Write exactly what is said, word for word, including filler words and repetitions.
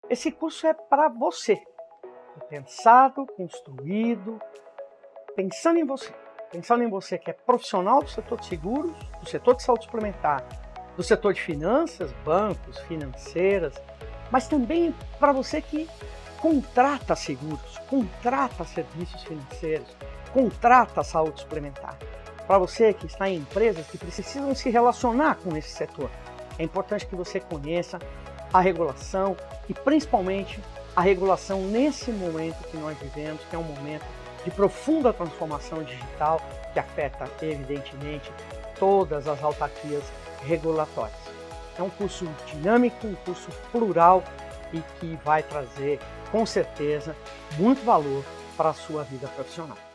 Esse curso é para você, é pensado, construído, pensando em você. Pensando em você que é profissional do setor de seguros, do setor de saúde suplementar, do setor de finanças, bancos, financeiras, mas também para você que contrata seguros, contrata serviços financeiros, contrata saúde suplementar. Para você que está em empresas que precisam se relacionar com esse setor, é importante que você conheça a regulação e principalmente a regulação nesse momento que nós vivemos, que é um momento de profunda transformação digital que afeta, evidentemente, todas as autarquias regulatórias. É um curso dinâmico, um curso plural e que vai trazer, com certeza, muito valor para a sua vida profissional.